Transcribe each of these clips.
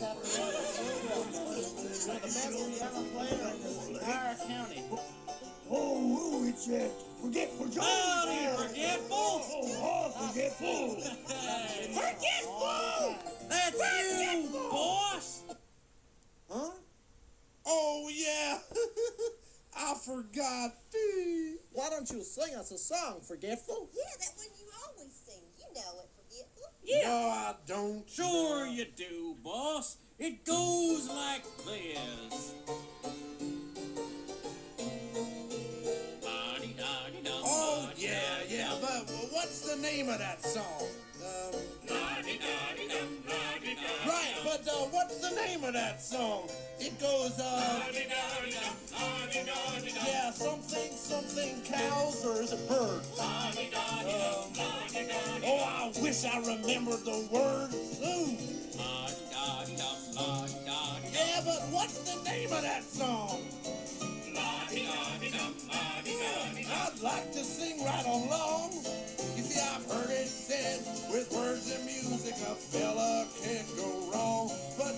that piano so well. You're the best piano player in this entire county. Oh, it's Forgetful Jones Howdy, here. Forgetful. Forgetful. Forgetful! That's you, boss. Huh? Oh, yeah. I forgot. Why don't you sing us a song, Forgetful? Yeah, that one you always sing. You know it, Forgetful. No, I don't. Sure you do, boss. It goes like this. Oh, yeah, but what's the name of that song? Right, but what's the name of that song? It goes, yeah, something cows, or is it birds? Oh, I wish I remembered the words. Yeah, but what's the name of that song? I'd like to sing right along. You see, I've heard it said, with words and music, a fella can't go wrong. But,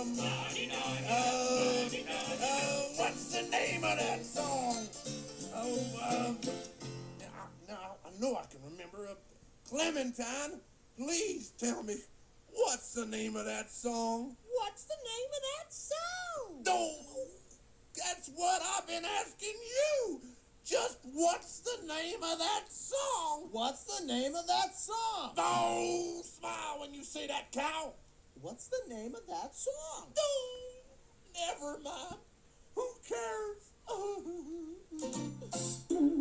what's the name of that song? Oh, now I know I can remember. Clementine, please tell me, what's the name of that song? What's the name of that song? No, that's what I've been asking you. Just what's the name of that song? What's the name of that song? Don't smile when you say that, cow. What's the name of that song? Never mind. Who cares?